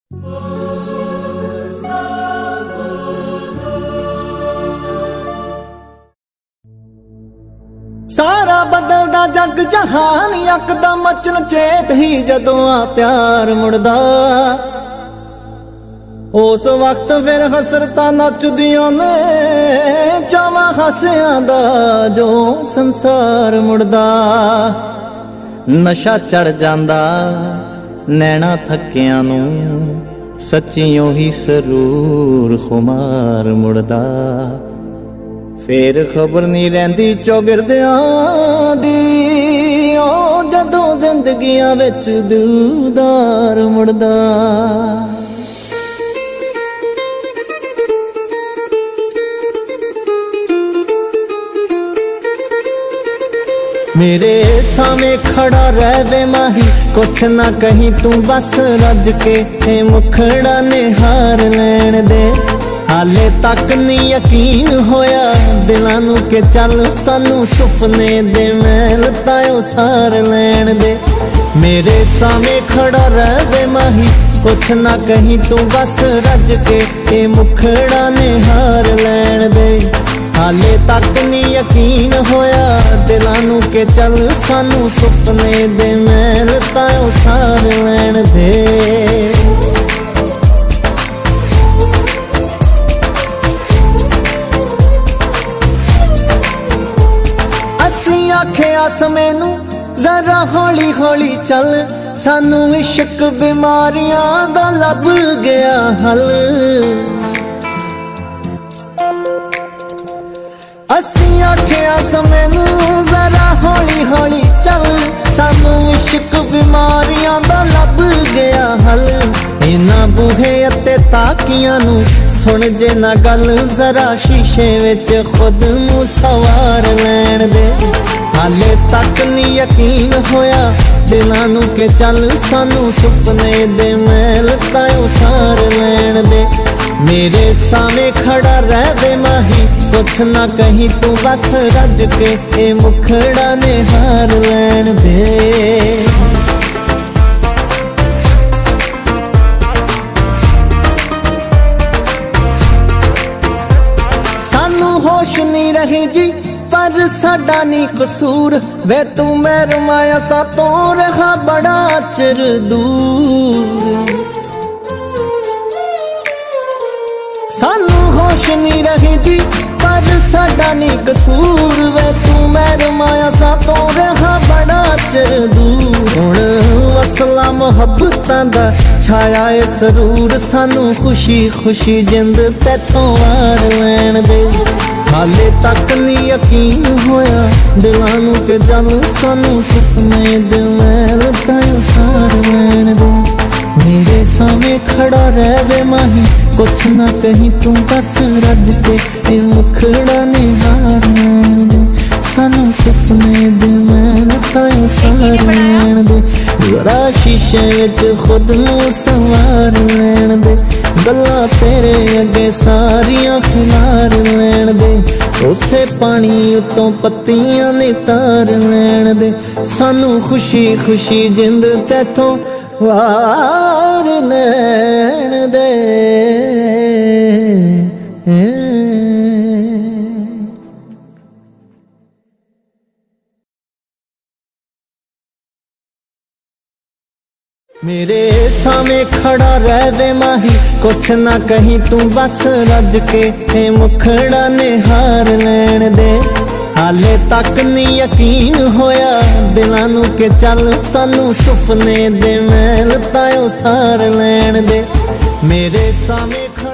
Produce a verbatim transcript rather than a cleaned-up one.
सारा बदलदा जग जहान यकदम मचन चेत ही जदों आ प्यार मुड़दा, उस वक्त फिर हसरतां नचदियां ने चावां हासियां दा जो संसार मुड़दा। नशा चढ़ जांदा नैना थक्कियां नूं, सच्चियों ही सरूर खुमार मुड़दा। फिर खबर नहीं रहिंदी चौगिरदियां दी, ओ जदों जिंदगियां विच दिलदार मुड़दा। मेरे सामने खड़ा रहवे माही, कुछ ना कहीं तू बस रज के ए मुखड़ा ने हार लैन दे। हाले तक नहीं यकीन होया दिलां नूं के चल सानू सुपने दे महल तायों सार लैन दे। मेरे सामने खड़ा रहवे माही, कुछ ना कहीं तू बस रज के ए मुखड़ा ने हार लैन दे। हाले तक नहीं यकीन होया दिलां नूं के चल सानू सुपने दे महल तायों सार लैन दे। आखिया समैनू जरा हौली हौली चल, सानू इश्क बीमारियां दा लब गया हल। असी आखिया समैनू जरा हौली हौली चल, सानू इश्क बीमारियां दा लब गया हल। इन्हां बूहे अते ताकियां नू सुन जे ना गल, जरा शीशे विच खुद नू सवार लैन दे। हाले तक नहीं यकीन होया दिलां नूं के चल सानू सुपने दे महल तायों सार लैन दे। मेरे सामने खड़ा रहवे माही, कुछ ना कहीं तू बस रज के ए मुखड़ा ने हार लैन दे। सानू होश नहीं रही जी पर साडा नी कसूर, वे तू मेरे माया सा तो रहा बड़ा चिर दूर। सानू होश नहीं रही जी पर साडा नी कसूर, वे तू मेरे माया सा तो रहा बड़ा चिर दूर। हुण असला मुहब्बतां दा छाया ए सरूर, सानू खुशी खुशी जिंद तैथों वार लैन दे। हाले तक नहीं यकीन होया दिलां नूं के जल सानू सुपने दे महल तायों सार लैन दे। मेरे सामने खड़ा रहवे माही, कुछ ना कहीं तू बस रज के ए मुखड़ा ने हार लैन दे। सानू सुपने दे महल तायों सार लैन दे। जरा शीशे विच खुद नू सवार लैन दे। गल्लां तेरे अगे सारियां खिलार लैन दे। उसे पानी उतों पत्तियां ने तार लैन दे। सानू खुशी खुशी जिंद तैथों वार लैन दे। मेरे सामने खड़ा रहवे माही, कुछ ना कहीं तू बस रज के ए मुखड़ा ने हार लैन दे। हाले तक नहीं यकीन होया दिलां नूं के चल सानू सुपने दे महल तायों सार लैन दे। मेरे सामने